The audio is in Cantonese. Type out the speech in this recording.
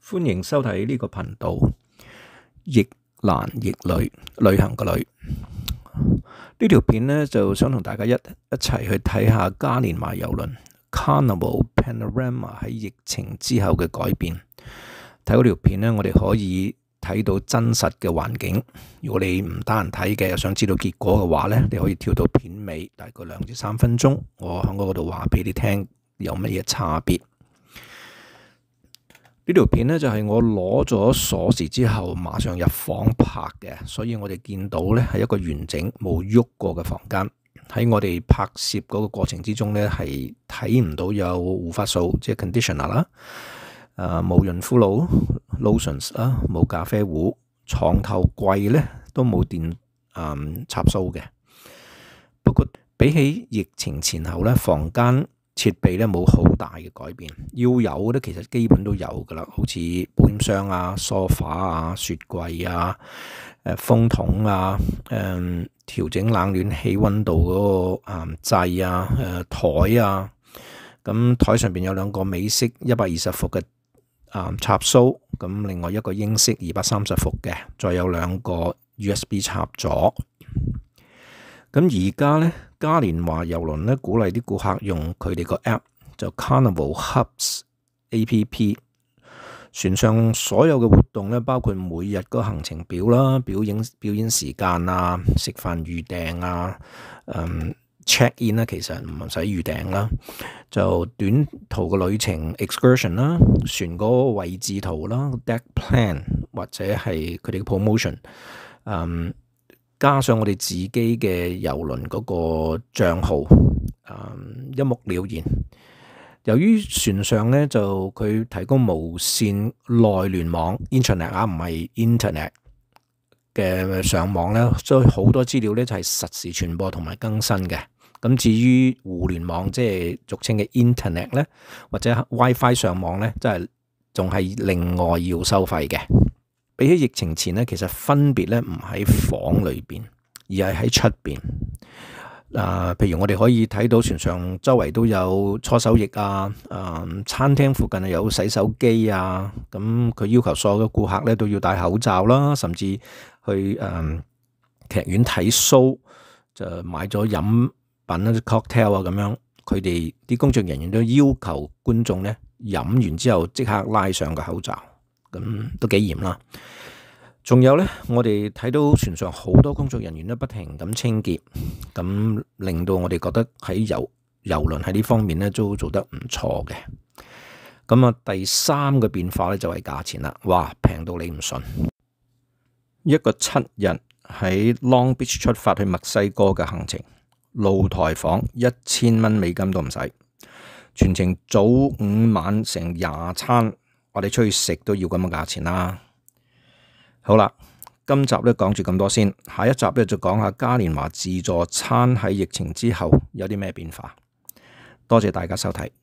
歡迎收睇呢個頻道，亦難亦旅，旅行嘅旅。呢條片呢，就想同大家一齊去睇下嘉年華郵輪 Carnival Panorama 喺疫情之後嘅改變。睇嗰條片呢，我哋可以睇到真實嘅環境。如果你唔得閒睇嘅，又想知道結果嘅話呢，你可以跳到片尾，大概2至3分鐘，我喺嗰度話俾你聽有乜嘢差別。呢條片呢，就係我攞咗鎖匙之後馬上入房拍嘅，所以我哋見到呢係一個完整冇喐過嘅房間。喺我哋拍攝嗰個過程之中呢，係睇唔到有護髮素，即係 conditioner 啦，冇潤膚露 lotions 啦，冇咖啡壺，床頭櫃呢都冇電插蘇嘅。不過比起疫情前後呢，房間設備咧冇好大嘅改變，要有咧其實基本都有噶啦，好似保險箱啊、梳化啊、雪櫃啊、風筒啊、調整冷暖氣溫度嗰個掣啊、台啊，咁台上邊有2個美式120伏嘅插蘇，咁另外一個英式230伏嘅，再有2個 USB 插座。咁而家咧，嘉年華郵輪咧鼓勵啲顧客用佢哋個 app， 就 Carnival Hubs App。船上所有嘅活動咧，包括每日個行程表啦、表演時間啊、食飯預訂啊、check in 啦，其實唔使預訂啦，就短途嘅旅程 excursion 啦、船嗰個位置圖啦、deck plan 或者係佢哋嘅 promotion，加上我哋自己嘅郵輪嗰個帳號，一目了然。由於船上呢，就佢提供無線內聯網 internet 唔係 internet 嘅上網呢，所以好多資料呢就係實時傳播同埋更新嘅。咁至於互聯網即係俗稱嘅 internet 呢，或者 WiFi 上網呢，即係仲係另外要收費嘅。比起疫情前呢，其實分別咧唔喺房裏邊，而係喺出邊。譬如我哋可以睇到船上周圍都有搓手液啊，餐廳附近有洗手機啊。咁佢要求所有嘅顧客咧都要戴口罩啦，甚至去劇院睇 show 就買咗飲品啦、cocktail 啊咁樣。佢哋啲工作人員都要求觀眾咧飲完之後即刻拉上個口罩。咁都幾嚴啦。仲有呢，我哋睇到船上好多工作人員都不停咁清潔，咁令到我哋覺得喺郵輪喺呢方面呢都做得唔錯嘅。咁啊，第3個變化呢就係價錢啦。哇，平到你唔信！一個7日喺 Long Beach 出發去墨西哥嘅行程，露台房$1000美金都唔使，全程早午晚成20餐。我哋出去食都要咁嘅價錢啦。好啦，今集咧講住咁多先，下一集咧就講下嘉年華自助餐喺疫情之後有啲咩變化。多謝大家收睇。